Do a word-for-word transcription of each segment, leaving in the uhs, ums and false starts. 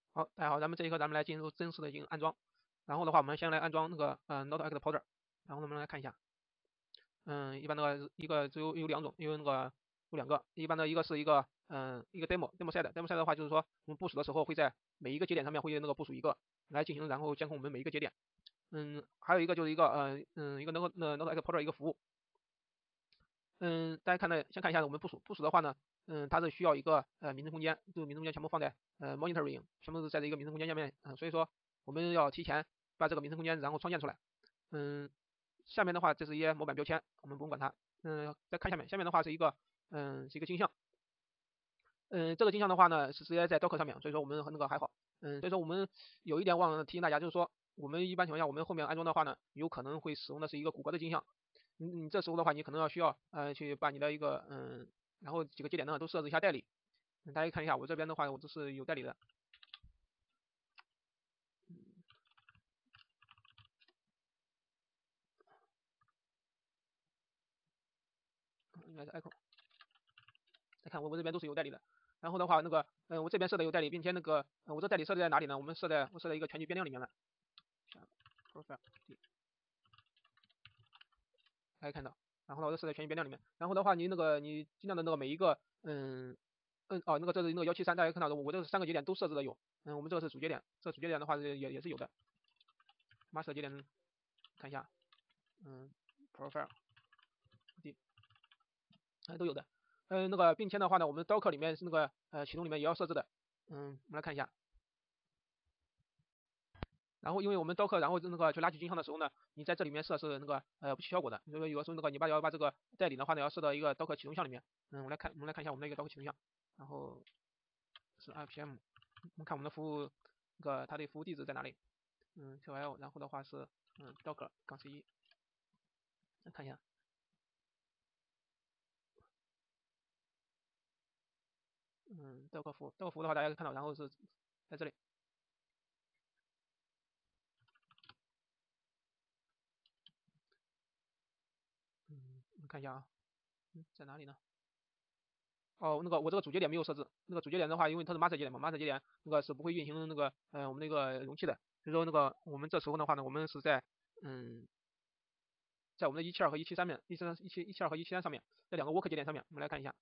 好，大家好，咱们这一课咱们来进入正式的进行安装。然后的话，我们先来安装那个呃 Node.x Porter。然后我们来看一下，嗯，一般的话一个只有有两种，有那个有两个，一般的一个是一个嗯一个 demo demo side，demo side 的话就是说我们部署的时候会在每一个节点上面会那个部署一个来进行，然后监控我们每一个节点。嗯，还有一个就是一个呃嗯一个 Node Node.x Porter 一个服务。嗯，大家看的先看一下我们部署部署的话呢，嗯，它是需要一个呃名称空间，这个名称空间全部放在呃 monitoring，全部是在这一个名称空间下面，嗯、所以说我们要提前把这个名称空间然后创建出来。嗯，下面的话这是一些模板标签，我们不用管它。嗯，再看下面，下面的话是一个嗯是一个镜像。嗯，这个镜像的话呢是直接在 Docker 上面，所以说我们和那个还好。嗯，所以说我们有一点忘了提醒大家，就是说我们一般情况下我们后面安装的话呢，有可能会使用的是一个谷歌的镜像。你你这时候的话，你可能要需要呃去把你的一个嗯，然后几个节点呢都设置一下代理。嗯大家看一下我这边的话，我这是有代理的。嗯应该是 Echo。再看我我这边都是有代理的。然后的话，那个嗯、呃我这边设的有代理，并且那个、呃、我这代理设置在哪里呢？我们设在我设在一个全局变量里面了。profile 可以看到。然后呢，我这设在全局变量里面。然后的话，你那个你尽量的那个每一个嗯嗯哦那个这是那个幺七三，大家看到的，我这三个节点都设置的有。嗯，我们这个是主节点，这主节点的话也也是有的。master 节点看一下，嗯 profile 哎都有的。嗯，那个并且的话呢，我们 Docker 里面是那个呃启动里面也要设置的。嗯，我们来看一下。然后因为我们 Docker 然后那个去拉取镜像的时候呢，你在这里面设是那个呃不起效果的。所以说有的时候那个你把要把这个代理的话呢要设到一个 Docker 启动项里面。嗯，我们来看我们来看一下我们的一个 Docker 启动项。然后是 R P M，我们看我们的服务那个它的服务地址在哪里？嗯 T L， 然后的话是嗯 Docker 杠 C 一，来看一下。嗯 Docker 服务 Docker 服务的话大家可以看到，然后是在这里。嗯，我们看一下啊，嗯在哪里呢？哦，那个我这个主节点没有设置，那个主节点的话，因为它是 master 节点嘛，master 节点那个是不会运行那个呃我们那个容器的。所以说那个我们这时候的话呢，我们是在嗯在我们的一七二和一七三面，一七三一七一七二和一七三上面这两个 work 节点上面，我们来看一下。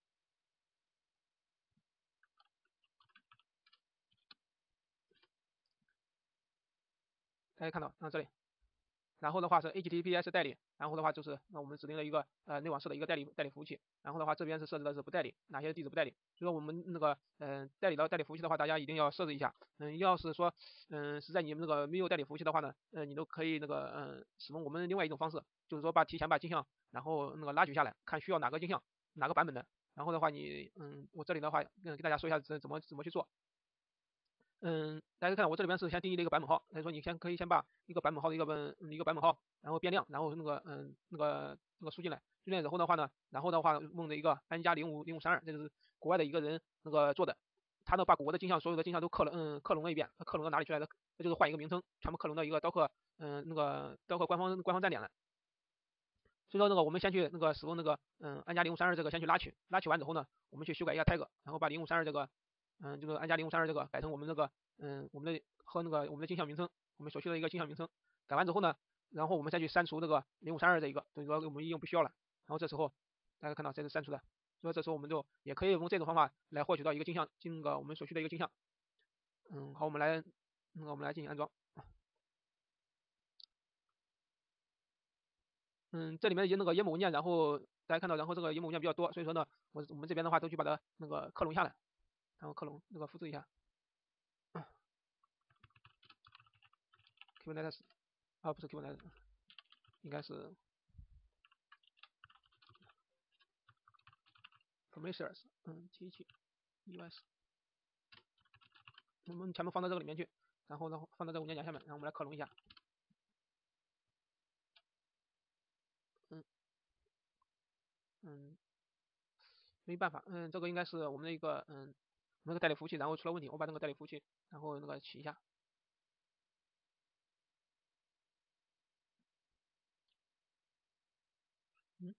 大家看到啊这里，然后的话是 H T T P S 代理，然后的话就是那我们指定了一个呃内网式的一个代理代理服务器。然后的话这边是设置的是不代理，哪些地址不代理。所以说我们那个嗯、呃、代理的代理服务器的话，大家一定要设置一下。嗯，要是说嗯是在你们那个没有代理服务器的话呢，呃你都可以那个嗯使用我们另外一种方式，就是说把提前把镜像然后那个拉取下来，看需要哪个镜像哪个版本的。然后的话你嗯我这里的话嗯给大家说一下怎怎么怎么去做。嗯，大家看我这里边是先定义了一个版本号，所以说你先可以先把一个版本号的一个本、嗯、一个版本号，然后变量，然后那个嗯那个那个输进来，输进来之后的话呢，然后的话用的一个安加零五零五三二，这就是国外的一个人那个做的。他呢把国的镜像所有的镜像都克隆嗯克隆了一遍，克隆到哪里去来的？这就是换一个名称，全部克隆到一个刀客嗯那个刀客官方官方站点了。所以说那个我们先去那个使用那个嗯安加零五三二这个先去拉取，拉取完之后呢，我们去修改一下 tag，然后把零五三二这个嗯这个安加零五三二这个改成我们这个嗯我们的和那个我们的镜像名称，我们所需的一个镜像名称。改完之后呢，然后我们再去删除这个零五三二这一个，等于说我们应用不需要了。然后这时候大家看到这是删除的，所以这时候我们就也可以用这种方法来获取到一个镜像，进那个我们所需的一个镜像。嗯，好，我们来那个我们来进行安装。嗯，这里面有那个 YAML 文件，然后大家看到，然后这个 YAML 文件比较多，所以说呢，我我们这边的话都去把它那个克隆下来，然后克隆那个复制一下。Kubernetes 啊不是 Kubernetes，应该是 Prometheus，嗯 T 七 E S，我们全部放到这个里面去，然后呢放到这个文件夹下面，然后我们来克隆一下。嗯嗯，没办法，嗯这个应该是我们的一个嗯那个代理服务器，然后出了问题，我把那个代理服务器然后那个起一下。嗯，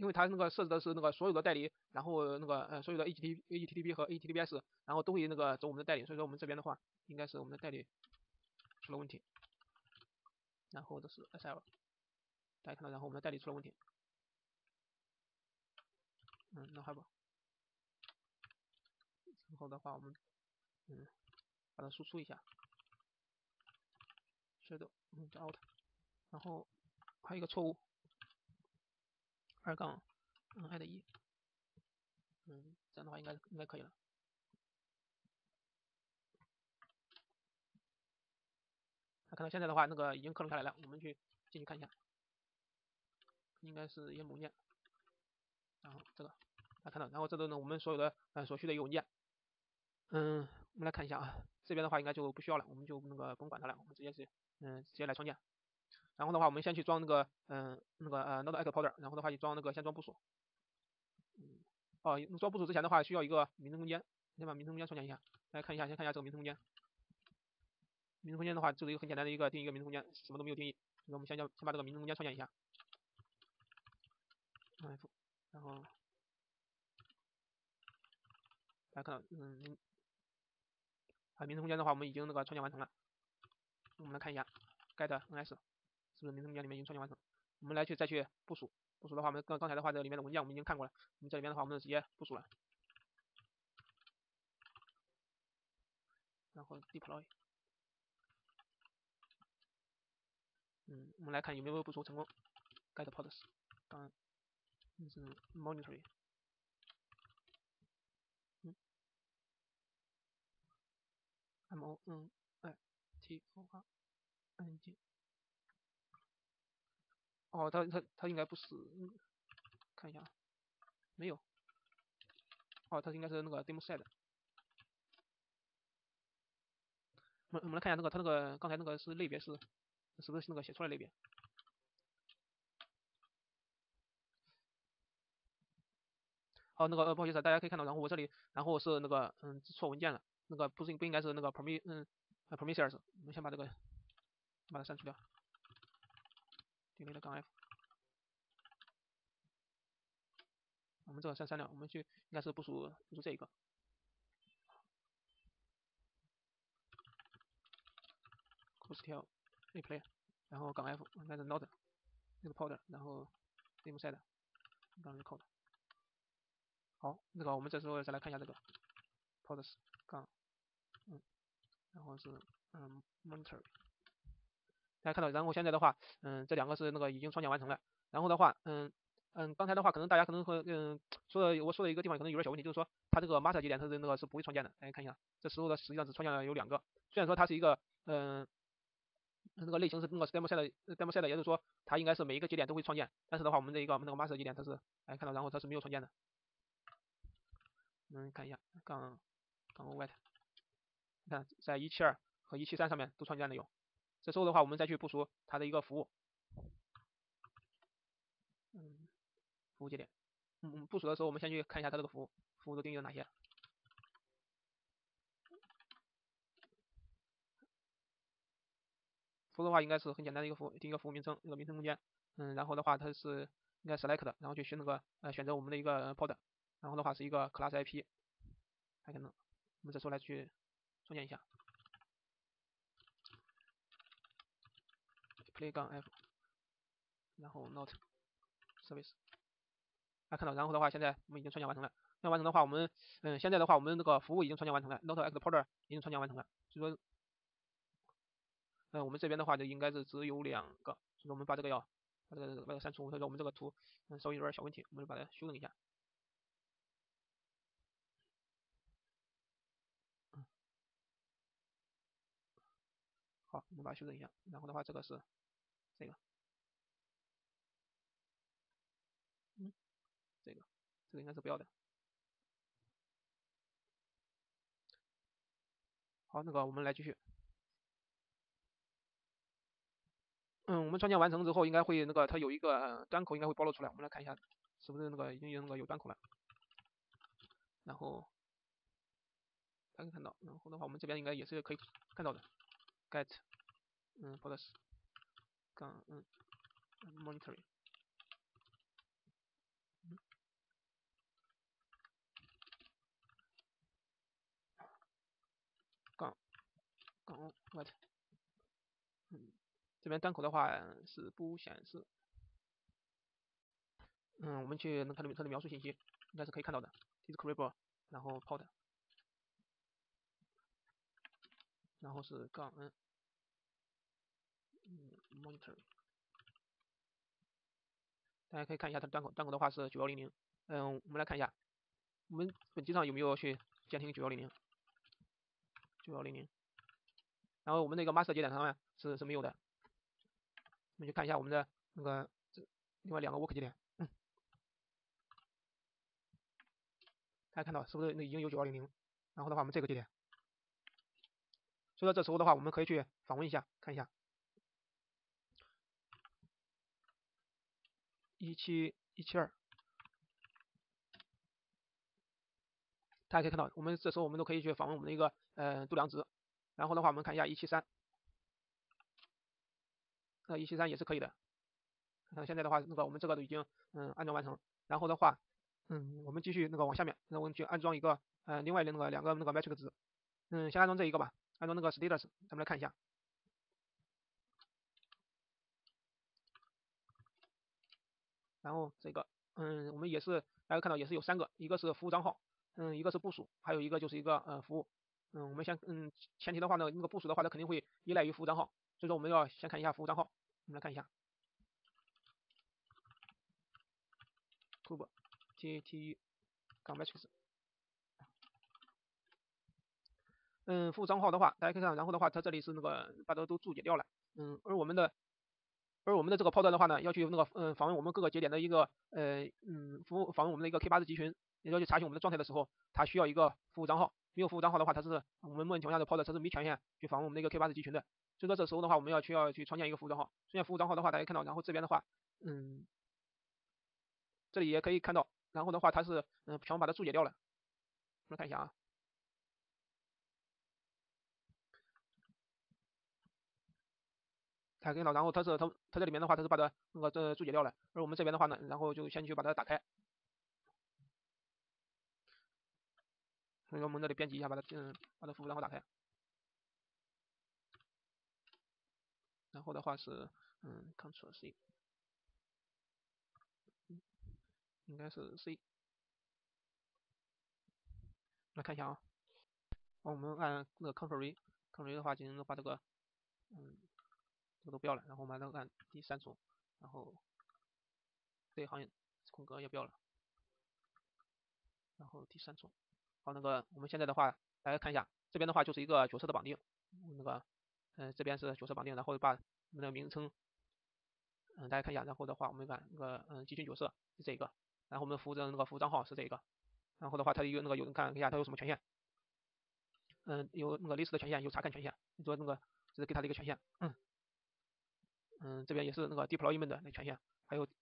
因为它那个设置的是那个所有的代理，然后那个呃所有的 H T H T T P 和 H T T P S，然后都会那个走我们的代理，所以说我们这边的话应该是我们的代理出了问题，然后这是 S L， 大家看到，然后我们的代理出了问题，嗯，那还不，然后的话我们嗯把它输出一下 shadow 嗯 out， 然后还有一个错误二杠嗯 add 一，嗯，这样的话应该应该可以了。看到现在的话，那个已经克隆下来了，我们去进去看一下，应该是一个母链，然后这个大家看到，然后这都是我们所有的呃所需的一个文件。嗯，我们来看一下啊，这边的话应该就不需要了，我们就那个甭管它了，我们直接是嗯直接来创建。然后的话，我们先去装那个嗯那个呃 Node Explorer，然后的话去装那个先装部署。嗯，哦，装部署之前的话需要一个名称空间，先把名称空间创建一下，大家看一下，先看一下这个名称空间。名称空间的话，就是一个很简单的一个定义一个名称空间，什么都没有定义。所以我们先叫先把这个名称空间创建一下。F， 然后大家看到，嗯，啊，名称空间的话，我们已经那个创建完成了。我们来看一下 get ns 是不是名称空间里面已经创建完成？我们来去再去部署，部署的话，我们刚刚才的话，这里面的文件我们已经看过了。我们这里面的话，我们就直接部署了，然后 deploy。嗯，我们来看有没有部署成功。get pods， 当然是 monitoring。嗯 ，m o n i t o r n g。哦，它它它应该不是，嗯，看一下，没有。哦，它应该是那个 demo set。我们我们来看一下那个它那个刚才那个是类别是是不是那个写出来类别？哦，那个呃不好意思，大家可以看到，然后我这里然后是那个嗯错文件了，那个不是不应该是那个 permi 嗯 permissions，我们先把这个把它删除掉 delete 杠 f， 我们这个删删掉，我们去应该是部署部署这一个 costl replay， 然后杠 f 应该是 node export， 然后 demo set 杠 record。好，那个我们这时候再来看一下这个 pods 杠嗯，然后是嗯 monitor。大家看到，然后现在的话，嗯，这两个是那个已经创建完成了。然后的话，嗯嗯，刚才的话，可能大家可能会嗯说的我说的一个地方可能有点小问题，就是说它这个 master 节点它是那个是不会创建的。大家看一下，这时候的实际上只创建了有两个，虽然说它是一个嗯那个类型是那个 demo set demo set，也就是说它应该是每一个节点都会创建，但是的话我们这一个我们那个 master 节点它是大家看到，然后它是没有创建的。嗯，看一下杠杠 white， 你看在一七二和一七三上面都创建了有。这时候的话，我们再去部署它的一个服务。嗯，服务节点。嗯，部署的时候我们先去看一下它这个服务，服务都定义了哪些。服务的话应该是很简单的一个服务，定一个服务名称，一个名称空间。嗯，然后的话它是应该 select， 然后去选那个呃选择我们的一个 pod， 然后的话是一个 class I P， 还可能我们这时候来去创建一下 play 杠 f， 然后 not service。大家看到，然后的话现在我们已经创建完成了。创建完成的话，我们嗯现在的话我们那个服务已经创建完成了 ，not exporter 已经创建完成了，所以说。嗯，我们这边的话就应该是只有两个，所以说我们把这个要把这个把这个删除，所以说我们这个图嗯稍微有点小问题，我们就把它修正一下。嗯，好，我们把它修正一下，然后的话这个是这个，嗯，这个这个应该是不要的。好，那个我们来继续。嗯，我们创建完成之后，应该会那个它有一个呃端口应该会暴露出来，我们来看一下是不是那个已经有那个有端口了。然后大家可以看到，然后的话我们这边应该也是可以看到的 get 嗯 pods 杠嗯 monitoring。 what， 嗯，这边端口的话是不显示。嗯，我们去看它的描述信息，应该是可以看到的 ，discoverable， 然后 port， 然后是杠 n， 嗯 ，monitor， 大家可以看一下它的端口，端口的话是九幺零零，嗯，我们来看一下，我们本机上有没有去监听九幺零零，九幺零零，然后我们那个 master 节点上面是是没有的，我们去看一下我们的那个另外两个 work 节点，嗯，大家看到是不是那已经有九幺零零？然后的话，我们这个节点，所以说这时候的话，我们可以去访问一下，看一下一七一七二，大家可以看到，我们这时候我们都可以去访问我们的一个呃度量值，然后的话，我们看一下一七三，那一七三也是可以的。那现在的话，那个我们这个都已经嗯安装完成，然后的话，嗯，我们继续那个往下面，那我们去安装一个呃另外的那个两个那个 metric 值，嗯，先安装这一个吧，安装那个 status， 咱们来看一下。然后这个，嗯，我们也是大家看到也是有三个，一个是服务账号，嗯，一个是部署，还有一个就是一个呃服务，嗯，我们先，嗯，前提的话呢，那个部署的话，它肯定会依赖于服务账号，所以说我们要先看一下服务账号，我们来看一下 ，tube t t 杠 metrics， 嗯，服务账号的话，大家可以看，然后的话，它这里是那个把它都注解掉了，嗯，而我们的而我们的这个 pod 的话呢，要去那个嗯访问我们各个节点的一个呃嗯服务访问我们的一个 K 八十集群，也要去查询我们的状态的时候，它需要一个服务账号，没有服务账号的话，它是我们目前情况下的 pod 它是没权限去访问我们的一个 K 八十集群的，所以说这时候的话，我们要需要去创建一个服务账号，创建服务账号的话，大家看到，然后这边的话，嗯，这里也可以看到，然后的话它是嗯全部把它注解掉了，我们看一下啊。大家看到，然后它是它它这里面的话，它是把它那个这注解掉了，而我们这边的话呢，然后就先去把它打开。所以说我们这里编辑一下，把它嗯把它服务账号打开，然后的话是嗯 Ctrl C， 应该是 C， 来看一下啊，我们按那个 Ctrl V，Ctrl V 的话进行把这个嗯这个都不要了，然后我们按第三重，然后这一行空格也不要了，然后第三重，好，那个我们现在的话大家看一下，这边的话就是一个角色的绑定，那个嗯、呃、这边是角色绑定，然后把我们的名称嗯大家看一下，然后的话我们看那个嗯集群角色是这个，然后我们服务的那个服务账号是这个，然后的话它有那个有看一下它有什么权限，嗯有那个 list 的权限，有查看权限，你说那个这是给它的一个权限，嗯嗯这边也是那个 deployment 的那权限，还有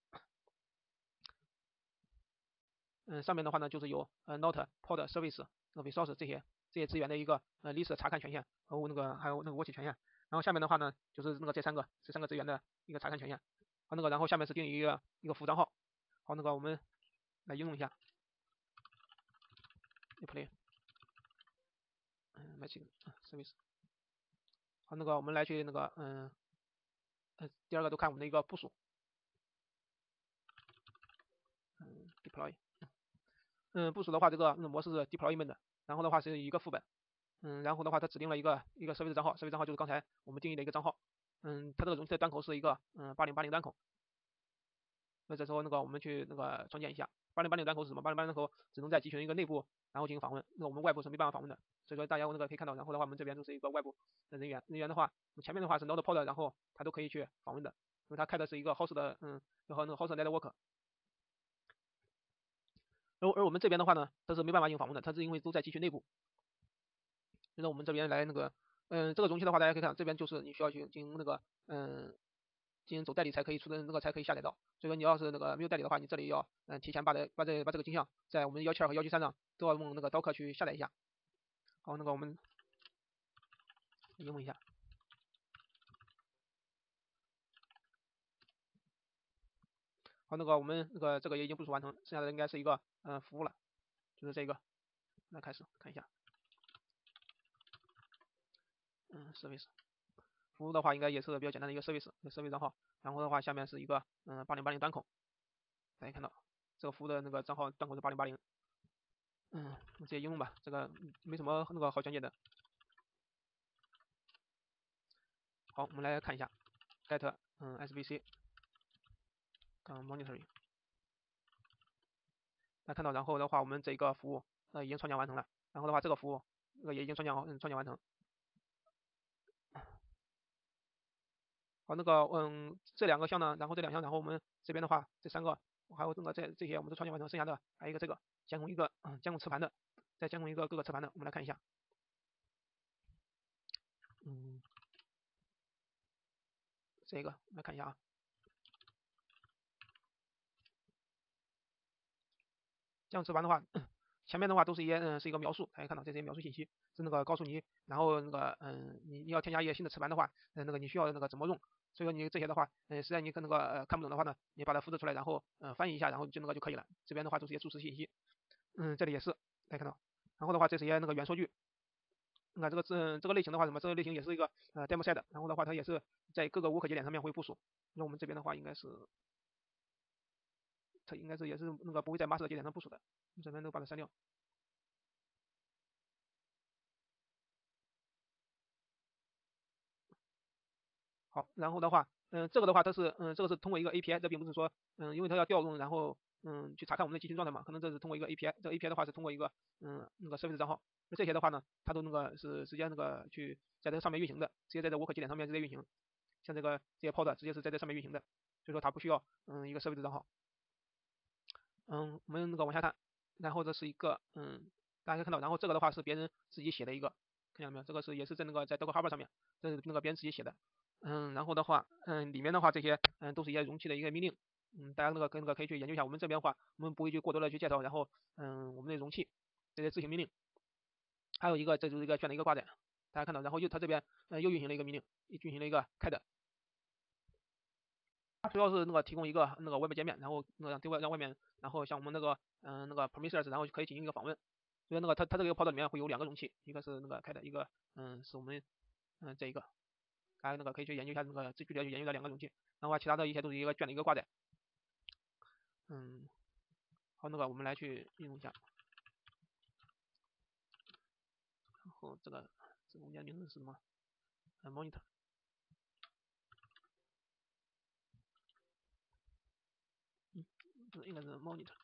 嗯上面的话呢就是有呃 not pod service 那个 resource 这些这些资源的一个呃 list 查看权限和那个还有那个 watch 权限，然后下面的话呢就是那个这三个这三个资源的一个查看权限，好那个然后下面是定义一个一个服务账号，好那个我们来应用一下 deploy 嗯 match service， 好那个我们来去那个嗯呃第二个都看我们的一个部署，嗯 deploy， 嗯部署的话这个模式是 deployment， 然后的话是一个副本，嗯然后的话它指定了一个一个 service 账号，service 账号就是刚才我们定义的一个账号，嗯它这个容器的端口是一个嗯八零八零端口，那这时候那个我们去那个创建一下八零八零端口是什么？八零八零端口只能在集群一个内部然后进行访问，那我们外部是没办法访问的，所以说大家那个可以看到，然后的话我们这边就是一个外部的人员，人员的话前面的话是 node pod， 然后它都可以去访问的，因为它开的是一个 host 的嗯和那个 host network， 而而我们这边的话呢它是没办法进行访问的，它是因为都在集群内部，所以说我们这边来那个嗯这个容器的话大家可以看这边就是你需要去进行那个嗯进行走代理才可以出的那个才可以下载到，所以说你要是那个没有代理的话，你这里要嗯提前把这把这把这个镜像在我们幺七二和幺七三上都要用那个 docker 去下载一下。好，那个我们应用一下。好，那个我们那个这个也已经部署完成，剩下的应该是一个嗯、呃、服务了，就是这个。来开始看一下。 嗯 service 服务的话应该也是比较简单的一个 service service 账号，然后的话下面是一个嗯八零八零端口，大家看到这个服务的那个账号端口是八零八零，嗯直接应用吧，这个没什么那个好讲解的。好，我们来看一下 get 嗯 S V C 嗯 monitoring， 大家看到，然后的话我们这个服务呃已经创建完成了，然后的话这个服务这个也已经创建好嗯创建完成。好，那个嗯这两个项呢，然后这两项，然后我们这边的话这三个还有这个这这些我们都创建完成，剩下的还有一个这个监控一个嗯监控磁盘的，再监控一个各个磁盘的，我们来看一下。嗯，这个来看一下啊。监控磁盘的话，前面的话都是一些嗯是一个描述，大家看到这些描述信息是那个告诉你，然后那个嗯你你要添加一些新的磁盘的话，嗯那个你需要那个怎么用，所以说你这些的话，嗯实在你跟那个呃看不懂的话呢，你把它复制出来，然后嗯翻译一下，然后就那个就可以了。这边的话都是一些注释信息，嗯这里也是大家看到，然后的话这是一些那个元数据。那这个这这个类型的话，什么？这个类型也是一个呃 demo set，然后的话它也是在各个无可节点上面会部署。那我们这边的话应该是它应该是也是那个不会在 master 节点上部署的，我们这边都把它删掉。好，然后的话，嗯，这个的话它是嗯这个是通过一个 A P I，这并不是说嗯因为它要调用，然后嗯去查看我们的集群状态嘛，可能这是通过一个 A P I，这个 A P I 的话是通过一个嗯那个 service 账号，那这些的话呢，它都那个是直接那个去在这个上面运行的，直接在这无可节点上面直接运行，像这个这些 pod 直接是在这上面运行的，所以说它不需要嗯一个 service 账号。嗯，我们那个往下看，然后这是一个嗯，大家可以看到，然后这个的话是别人自己写的一个，看见了没有？这个是也是在那个在 Docker Harbor 上面，这是那个别人自己写的。嗯，然后的话，嗯，里面的话这些嗯都是一些容器的一个命令，嗯，大家那个跟那个可以去研究一下。我们这边的话，我们不会去过多的去介绍，然后嗯我们的容器这些执行命令，还有一个这就是一个选的一个挂载，大家看到，然后又它这边嗯又运行了一个命令，运行了一个 cat。它主要是那个提供一个那个 web 界面，然后那个对外让外面，然后像我们那个嗯、呃、那个 permissions，然后可以进行一个访问。所以那个它它这个 pod 里面会有两个容器，一个是那个开的，一个嗯是我们嗯这一个，大家那个可以去研究一下那个具体的去研究这两个容器，然后其他的一些都是一个卷的一个挂载。嗯，好，那个我们来去应用一下，然后这个这个中间名字是什么？呃 monitor。嗯，这个应该是 monitor。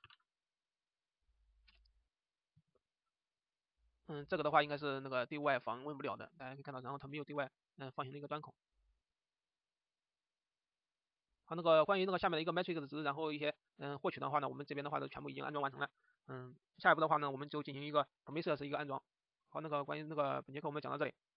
嗯，这个的话应该是那个对外访问不了的，大家可以看到，然后它没有对外嗯放行的一个端口。好，那个关于那个下面的一个 metric 的值，然后一些嗯获取的话呢，我们这边的话都全部已经安装完成了。嗯，下一步的话呢，我们就进行一个 promises 一个安装。好，那个关于那个本节课我们讲到这里。